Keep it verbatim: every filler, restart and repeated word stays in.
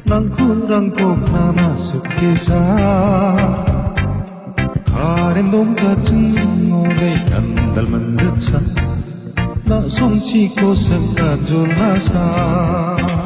rangkul-rangkul masuk desa. Karen domja cengore kandal mendetsa, nak songci ko sengkajul nasa.